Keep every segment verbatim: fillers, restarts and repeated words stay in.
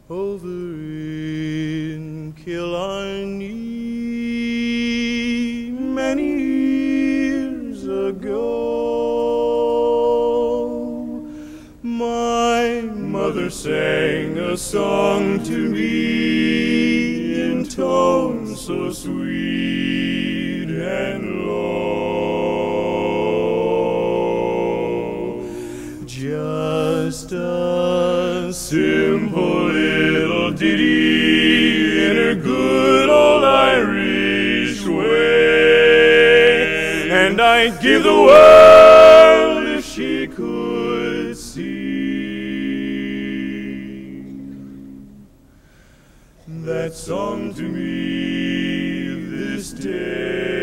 over in Killarney many years ago. My mother sang a song to me in tones so sweet and low. Just a simple little ditty in her good old Irish way, and I'd give the world if she could sing that song to me this day.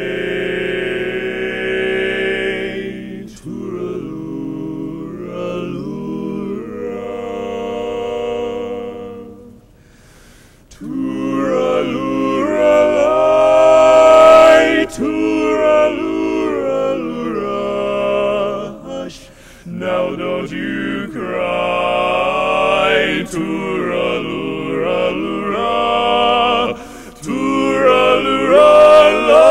Tooraloo-ra-loo-ra, tooraloo-ra-loo-ra, hush, now don't you cry. Tooraloo-ra-loo-ra, tooraloo-ra-la,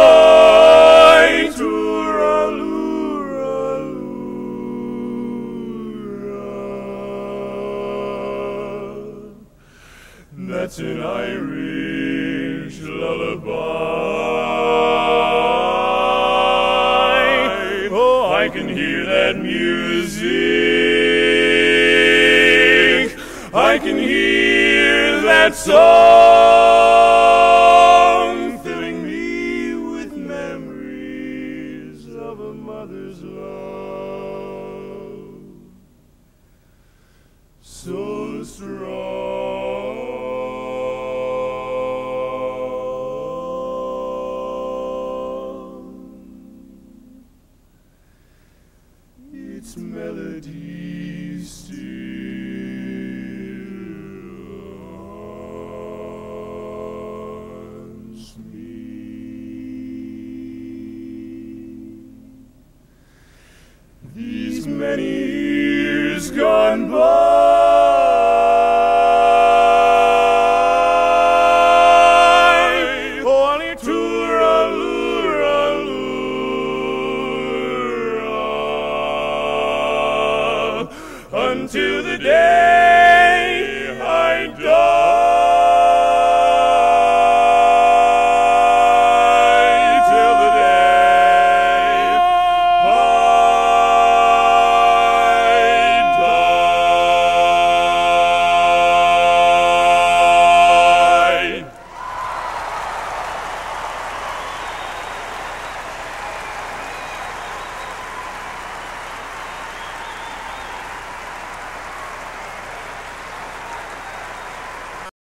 tooraloo-ra-loo-ra. That's an Irish lullaby. Oh, I can hear that music. I can hear that song filling me with memories of a mother's love so strong. Its melody still haunts me. These many years gone by, only tooraloo-ra-loo-ra, until the day